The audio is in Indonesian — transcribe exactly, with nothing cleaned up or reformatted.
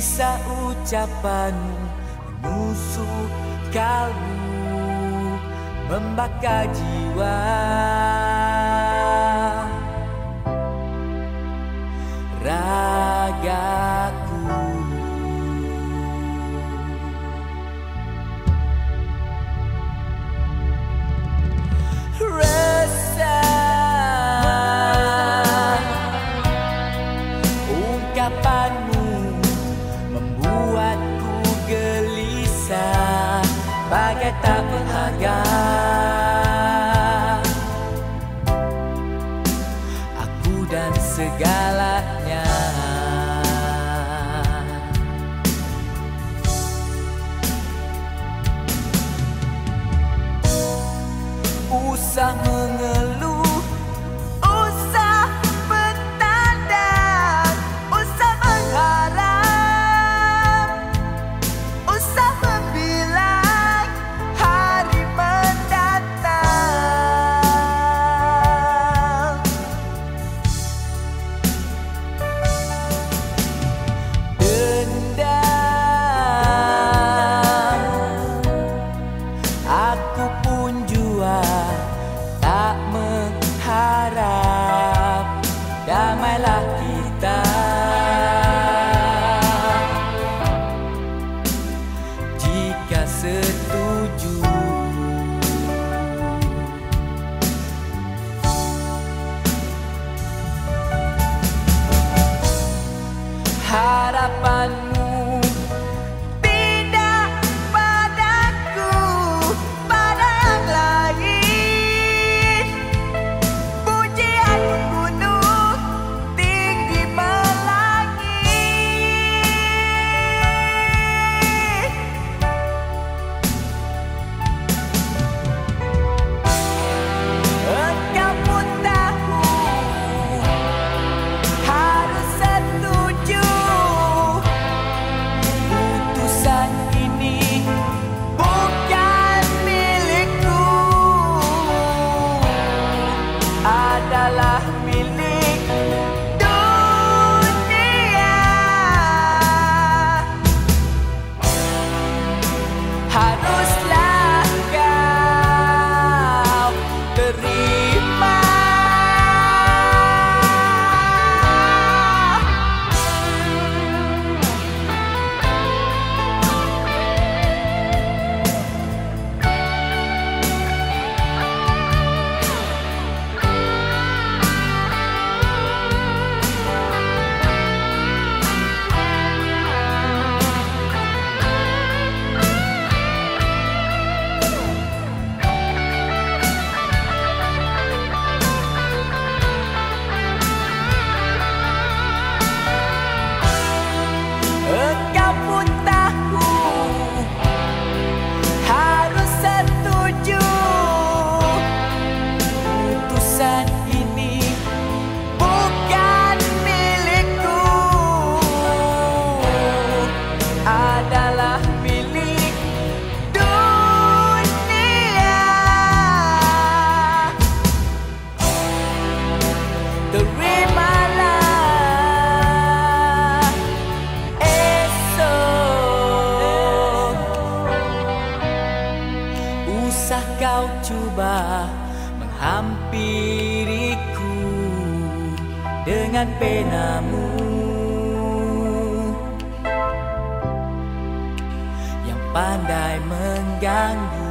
Sisa ucapanmu menusuk kalbu, membakar jiwa. Ragaku, resah ungkapanmu membuatku gelisah, bagai tak berharga. Aku dan segalanya. Usah mengeluh, usah bertandang, usah mengharap, usah membilang hari mendatang. Dendam, aku pun jua tak mengharap damailah kita. Jika setuju, harapanmu tidak padaku, pada yang lain. Pujian gunung tinggi melangit. Engkau pun tahu, harus setuju. Putusan ini bukan milikku, adalah milik dunia. Haruslah kau terima. Engkau pun tahu, harus setuju. Putusan ini bukan milikku, adalah milik dunia. Terimalah esok. Usah kau coba menghampiriku dengan penamu yang pandai mengganggu.